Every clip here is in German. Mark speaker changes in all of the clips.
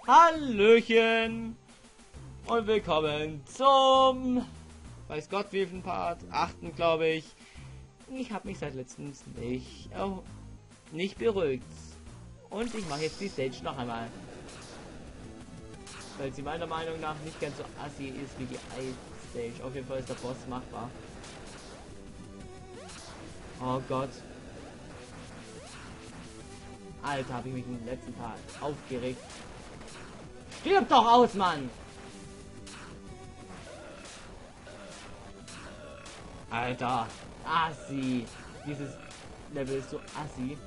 Speaker 1: Hallöchen und willkommen zum, weiß Gott wievielten Part, 8. glaube ich. Ich habe mich seit letztens nicht beruhigt. Und ich mache jetzt die Stage noch einmal. Weil sie meiner Meinung nach nicht ganz so assi ist wie die Ice Stage. Auf jeden Fall ist der Boss machbar. Oh Gott. Alter, habe ich mich im letzten Part aufgeregt. Stirb doch aus, Mann! Alter, assi. Dieses Level ist so assi.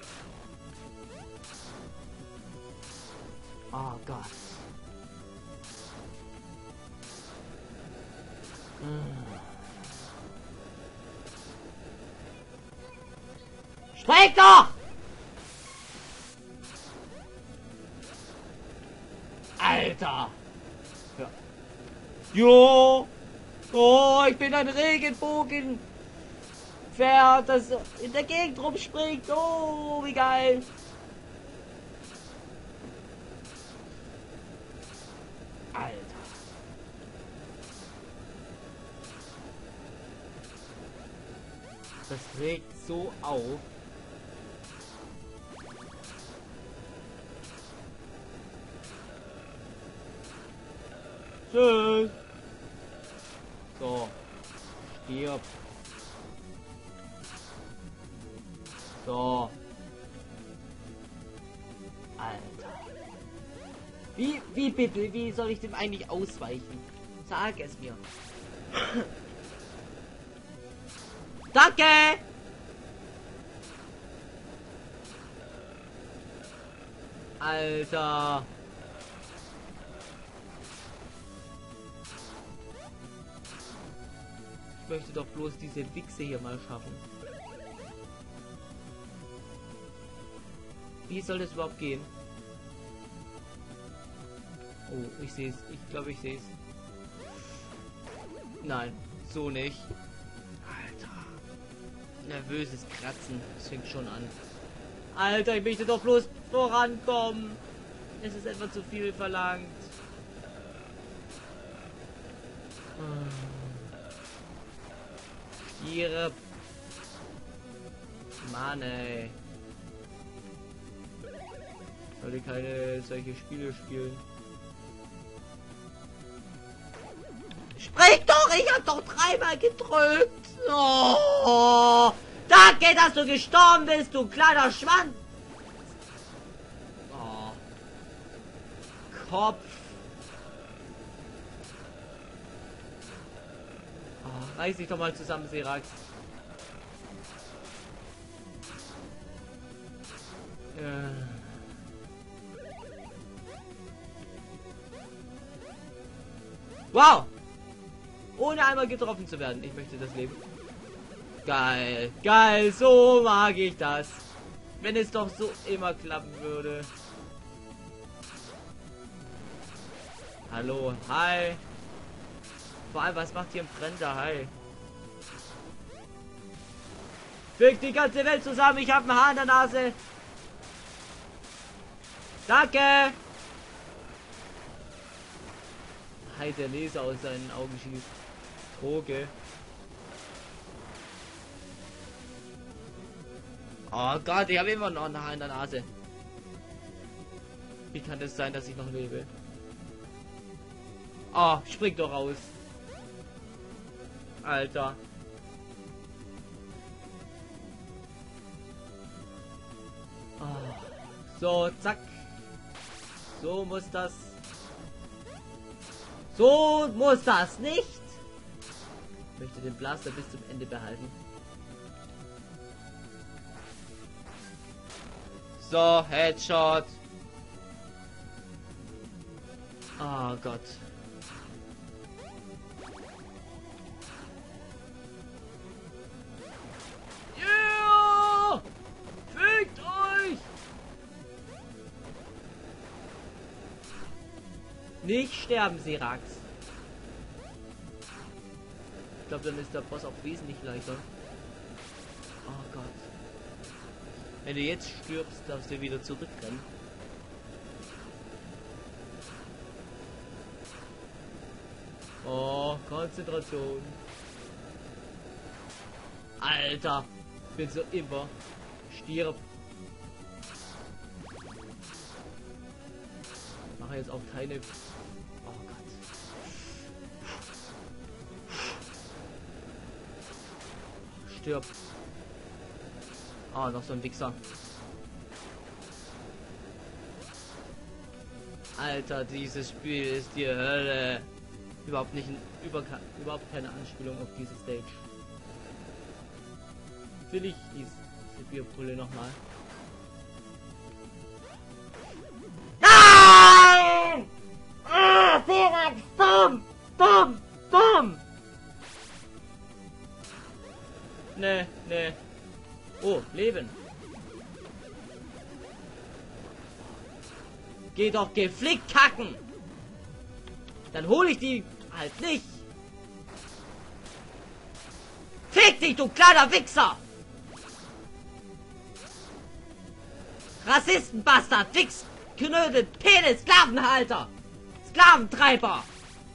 Speaker 1: Oh Gott. Sprich doch! Alter! Ja. Jo! Oh, ich bin ein Regenbogen! Pferd, das in der Gegend rumspringt! Oh, wie geil! Alter! Das regt so auf. Tschüss. So. Stirb. So. Alter. Wie bitte? Wie soll ich dem eigentlich ausweichen? Sag es mir. Danke! Alter. Ich möchte doch bloß diese Wichse hier mal schaffen. Wie soll das überhaupt gehen? Oh, ich sehe es. Ich glaube, ich sehe es. Nein, so nicht. Alter. Nervöses Kratzen. Das fängt schon an. Alter, ich möchte doch bloß vorankommen. Es ist etwa zu viel verlangt. Ihre Mann, ey. Ich sollte keine solche Spiele spielen. Sprich doch! Ich hab doch dreimal gedrückt! Oh, danke, dass du gestorben bist, du kleiner Schwanz! Oh. Kopf! Oh, reiß dich doch mal zusammen, Serax. Wow! Ohne einmal getroffen zu werden. Ich möchte das Leben. Geil. Geil. So mag ich das. Wenn es doch so immer klappen würde. Hallo. Hi. Vor allem, was macht hier ein Brender? Hi. Fügt die ganze Welt zusammen. Ich habe ein Haar in der Nase. Danke. Hi, der Laser aus seinen Augen schießt. Droge. Oh Gott, ich habe immer noch ein Haar in der Nase. Wie kann das sein, dass ich noch lebe? Oh, spring doch raus. Alter. Oh. So, zack. So muss das. So muss das nicht. Ich möchte den Blaster bis zum Ende behalten. So, Headshot. Oh Gott. Yeah! Fickt euch! Nicht sterben, Serax. Ich glaube, dann ist der Boss auch wesentlich leichter. Oh Gott. Wenn du jetzt stirbst, darfst du wieder zurückrennen. So, Konzentration. Alter, ich bin so immer. Stirb. Ich mache jetzt auch keine... Oh Gott. Stirb. Ah, noch so ein Wichser. Alter, dieses Spiel ist die Hölle. Überhaupt nicht, überhaupt keine Anspielung auf diese Stage. Will ich diese Bierpulle nochmal? Nein! Ah, Felix! Bumm! Bumm! Bumm! Ne, ne. Oh, Leben. Geh doch geflickt kacken! Dann hole ich die halt nicht! Fick dich, du kleiner Wichser! Rassistenbastard, Wichs, Knödel, Penis, Sklavenhalter! Sklaventreiber!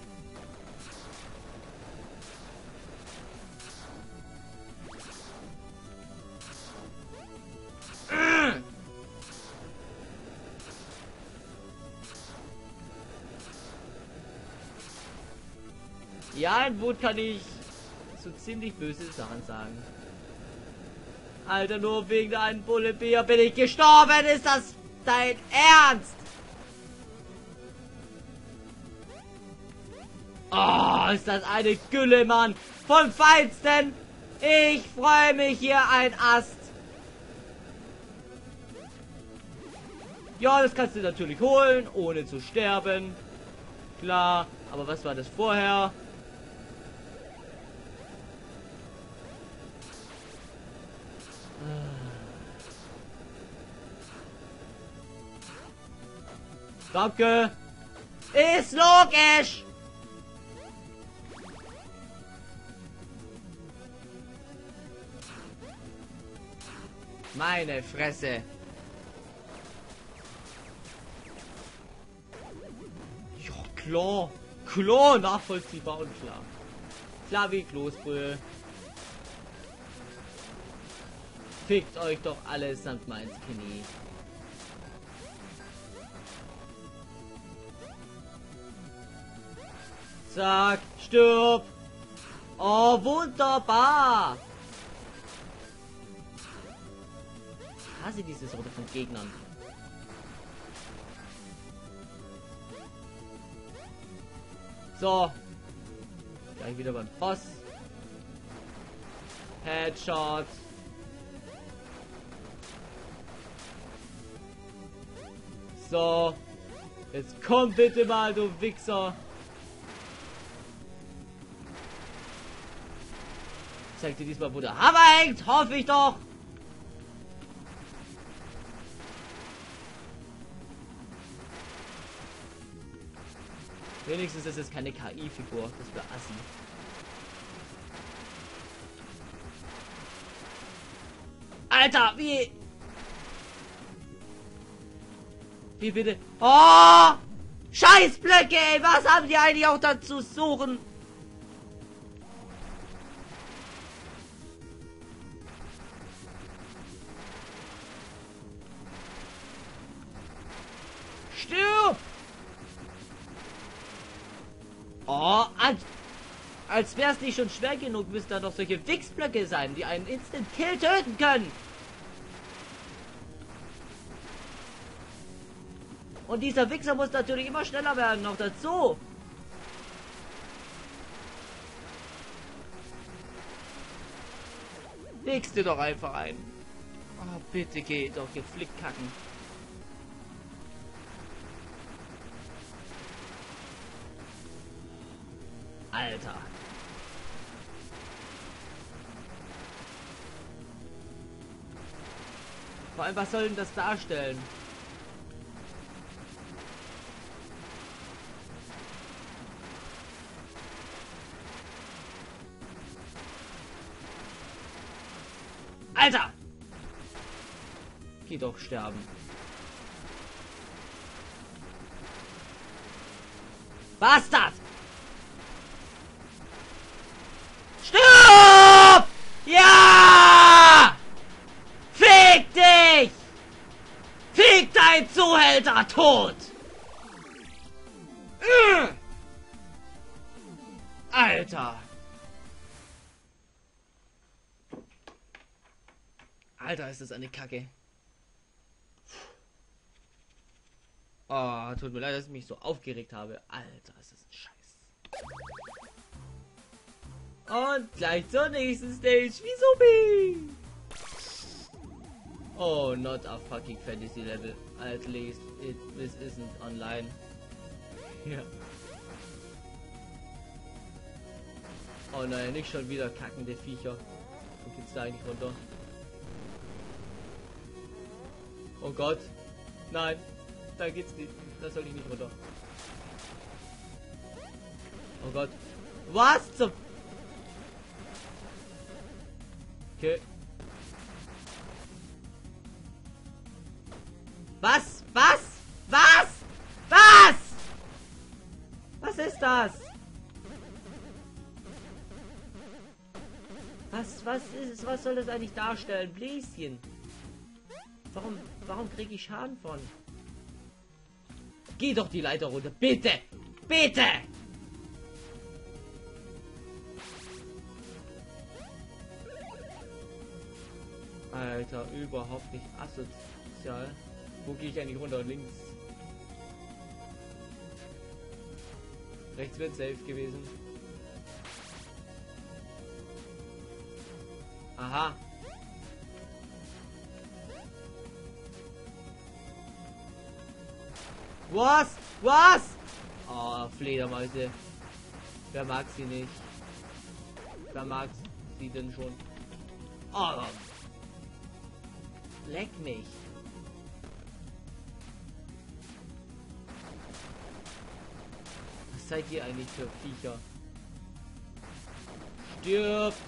Speaker 1: Ja, in Wut kann ich so ziemlich böse Sachen sagen. Alter, nur wegen einem Bulle Bier bin ich gestorben. Ist das dein Ernst? Oh, ist das eine Gülle, Mann. Vom Feinsten. Ich freue mich hier ein Ast. Ja, das kannst du natürlich holen, ohne zu sterben. Klar, aber was war das vorher? Danke. Ist logisch. Meine Fresse. Ja, klar. Klar, nachvollziehbar und klar. Klar wie Kloßbrühe. Fickt euch doch allesamt mal ins Knie. Zack, stirb. Oh, wunderbar. Ich hasse diese Sorte von Gegnern. So. Gleich wieder beim Boss. Headshot. So. Jetzt komm bitte mal, du Wichser. Zeig dir diesmal, wo der Hammer hängt. Hoffe ich doch. Wenigstens ist es keine KI-Figur. Das wäre assi. Alter, wie... Wie bitte? Oh! Scheißblöcke, ey! Was haben die eigentlich auch dazu suchen? Stirb! Oh, als wäre es nicht schon schwer genug, müssten da noch solche Wichsblöcke sein, die einen Instant Kill töten können. Und dieser Wichser muss natürlich immer schneller werden, noch dazu. Legst du doch einfach ein. Oh, bitte geh doch geflickt kacken. Alter. Vor allem, was soll denn das darstellen? Alter! Geh doch sterben. Bastard! unmittelbarer Tod! Alter! Alter, ist das eine Kacke. Oh, tut mir leid, dass ich mich so aufgeregt habe. Alter, ist das ein Scheiß. Und gleich zur nächsten Stage. Wie Subi! Oh, not a fucking fantasy level. At least this isn't online. Ja. Oh nein, nicht schon wieder kackende Viecher. Wo geht's da eigentlich runter? Oh Gott. Nein, da geht's nicht. Da soll ich nicht runter. Oh Gott. Was zum... Okay. Was? Was? Was? Was? Was ist das? Was ist es? Was soll das eigentlich darstellen? Bläschen. Warum kriege ich Schaden von? Geh doch die Leiter runter. Bitte! Bitte! Alter, überhaupt nicht asozial. Wo gehe ich eigentlich runter? Links. Rechts wird safe gewesen. Aha. Was? Was? Oh, Fledermäuse. Wer mag sie nicht? Wer mag sie denn schon? Oh. Leck mich. Was seid ihr eigentlich für Viecher? Stirbt!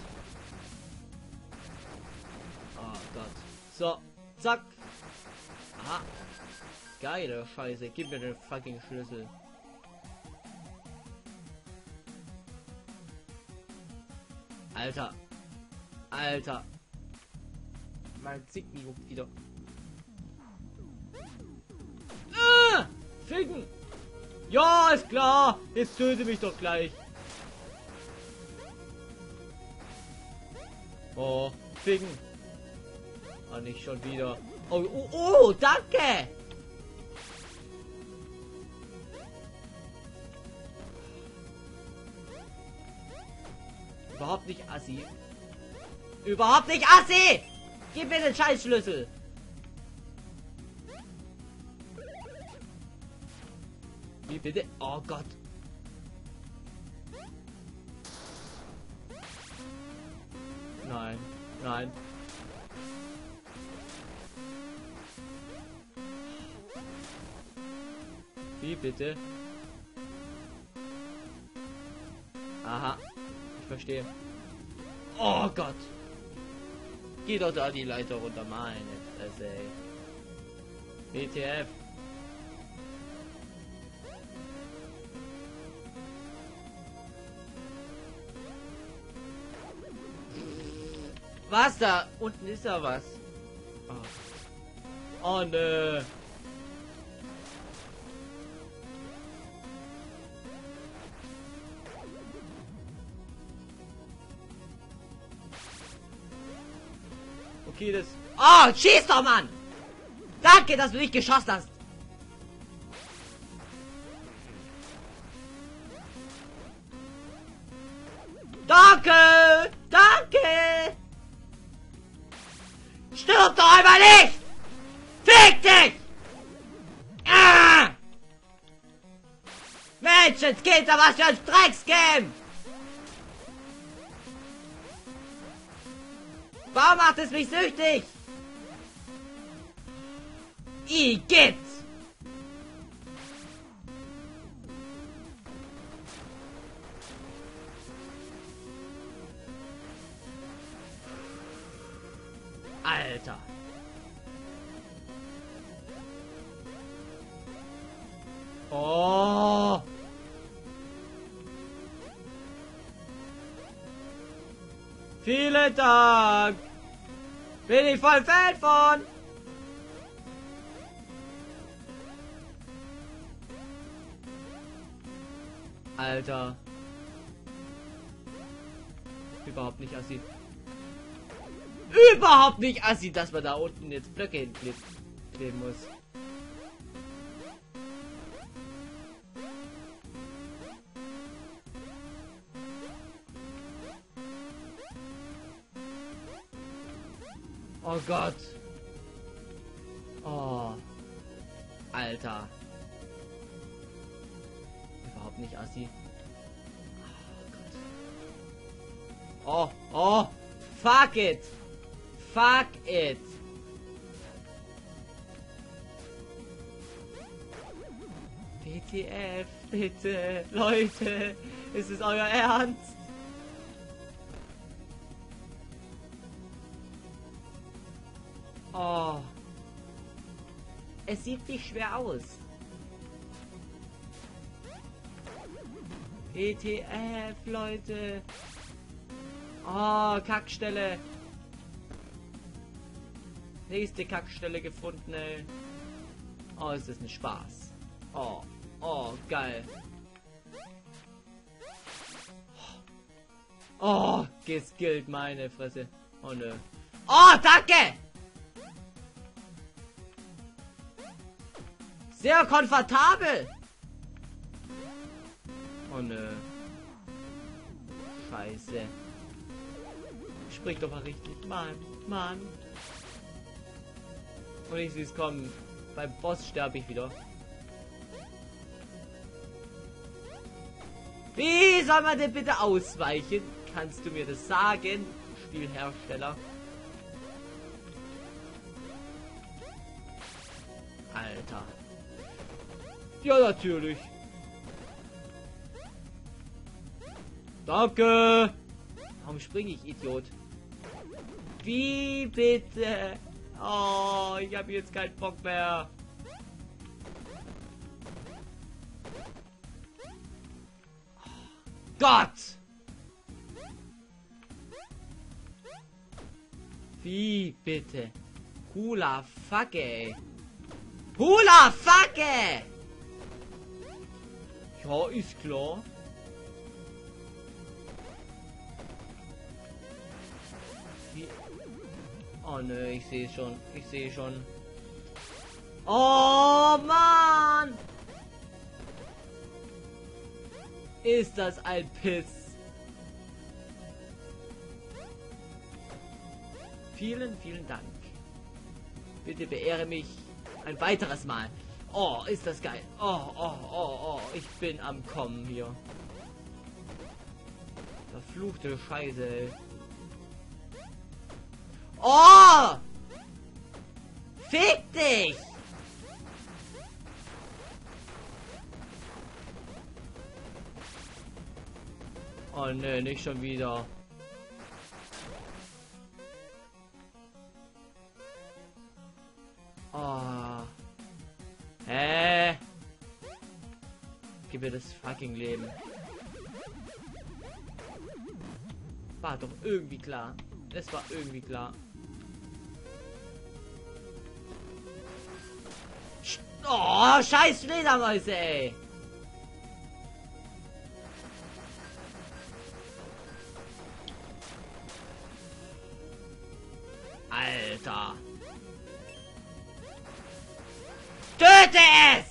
Speaker 1: Oh Gott. So, zack. Aha. Geile Scheiße. Gib mir den fucking Schlüssel. Alter. Alter. Mein Zicken juckt wieder. Ah! Ficken! Ja, ist klar! Jetzt töte mich doch gleich. Oh, Ficken. Ah, nicht schon wieder. Oh, oh, oh, danke! Überhaupt nicht assi. Überhaupt nicht assi! Gib mir den Scheißschlüssel! Wie bitte? Oh Gott. Nein, nein. Wie bitte? Aha. Ich verstehe. Oh Gott. Geh doch da die Leiter runter, meine Fresse, ey. WTF. Was da? Unten ist da was. Oh, oh nö. Okay, das... Oh, schieß doch, Mann! Danke, dass du nicht geschossen hast. Danke! Danke! Stirb doch einmal nicht! Fick dich! Ah! Mensch, jetzt geht da was für ein Drecksgame! Warum macht es mich süchtig? Igitt! Alter! Oh! Vielen Dank! Bin ich voll Fan von! Alter. Überhaupt nicht assi. Überhaupt nicht assi, dass man da unten jetzt Blöcke hinkleben muss. Oh Gott. Oh. Alter. Überhaupt nicht assi. Oh, oh. Fuck it. Fuck it. WTF, bitte. Leute. Ist es euer Ernst? Oh. Es sieht nicht schwer aus. WTF, Leute. Oh, Kackstelle. Nächste Kackstelle gefunden, ey. Oh, ist das ein Spaß. Oh, oh, geil. Oh, geskillt, meine Fresse. Oh, nö. Oh, danke! Sehr komfortabel. Oh, nö. Scheiße. Sprich doch mal richtig. Mann, Mann. Und ich sehe es kommen. Beim Boss sterbe ich wieder. Wie soll man denn bitte ausweichen? Kannst du mir das sagen, Spielhersteller? Alter. Ja, natürlich. Danke. Warum springe ich, Idiot? Wie bitte? Oh, ich habe jetzt keinen Bock mehr. Gott! Wie bitte? Hula fuck, ey. Hula fuck, ey. Ja, ist klar. Wie? Oh nö, ich sehe schon. Ich sehe schon. Oh Mann! Ist das ein Piss? Vielen, vielen Dank. Bitte beehre mich ein weiteres Mal. Oh, ist das geil. Oh, oh, oh, oh. Ich bin am Kommen hier. Verfluchte Scheiße, ey. Oh! Fick dich! Oh ne, nicht schon wieder. Oh. Hä? Gib mir das fucking Leben. War doch irgendwie klar. Es war irgendwie klar. Oh, scheiß Fledermäuse, ey. Alter. Töte es!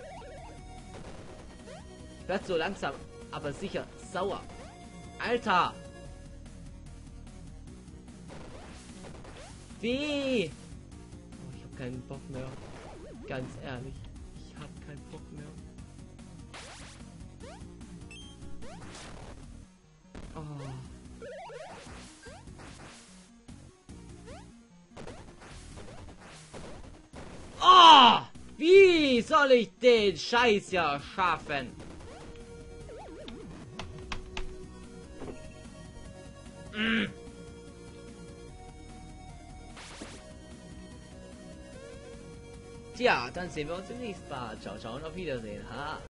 Speaker 1: Ich werde so langsam, aber sicher sauer. Alter. Wie? Oh, ich habe keinen Bock mehr. Ganz ehrlich. Ich habe keinen Bock mehr. Oh. Oh! Wie soll ich den Scheiß ja schaffen? Mm. Tja, dann sehen wir uns im nächsten Mal. Ciao, ciao und auf Wiedersehen. Ha.